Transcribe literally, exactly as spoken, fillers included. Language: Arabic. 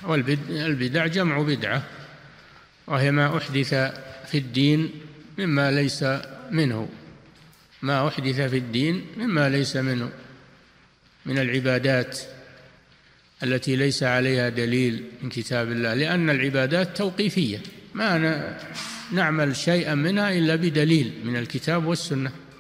والبدع جمع بدعة، وهي ما أحدث في الدين مما ليس منه، ما أحدث في الدين مما ليس منه من العبادات التي ليس عليها دليل من كتاب الله، لأن العبادات توقيفية، ما نعمل شيئا منها إلا بدليل من الكتاب والسنة.